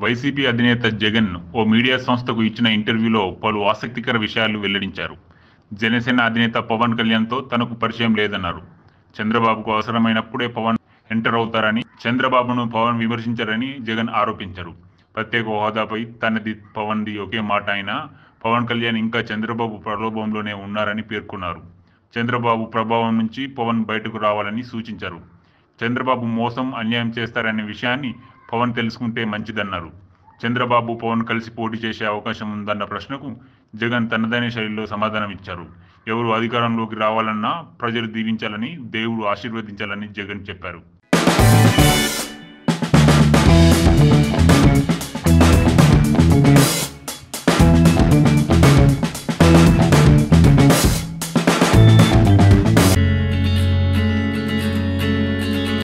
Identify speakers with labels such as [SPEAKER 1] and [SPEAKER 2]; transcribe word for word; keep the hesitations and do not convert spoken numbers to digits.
[SPEAKER 1] YCP అధినేత జగన్ ఓ media సంస్థకు ఇచ్చిన ఇంటర్వ్యూలో పలు ఆసక్తికర విషయాలు వెల్లడించారు. జనసేన అధినేత పవన్ కళ్యాణ్తో తనకు పరిచయం లేదన్నారు. చంద్రబాబుకు అవసరమైనప్పుడే పవన్ ఎంటర్ అవుతారని, చంద్రబాబును పవన్ విమర్శించారని జగన్ ఆరోపించారు. ప్రత్యేక హోదాపై తనది పవన్ది ఒకే మాట అయినా పవన్ కళ్యాణ్ ఇంకా చంద్రబాబు ప్రలోభంలోనే ఉన్నారని పేర్కొన్నారు. చంద్రబాబు ప్రభావం నుంచి పవన్ బయటకు రావాలని సూచించారు. చంద్రబాబు మోసం, అన్యాయం చేస్తారనే విషయాన్ని పవన్ తెలుసుకుంటే మంచిదన్నారు. చంద్రబాబు, పవన్ కలిసి పోటీ చేసే అవకాశం ఉందన్న ప్రశ్నకు జగన్ తనదైన శైలిలో సమాధానం ఇచ్చారు. ఎవరు అధికారంలోకి రావాలన్నా ప్రజలు దీవించాలని, దేవుడు ఆశీర్వదించాలని జగన్ చెప్పారు.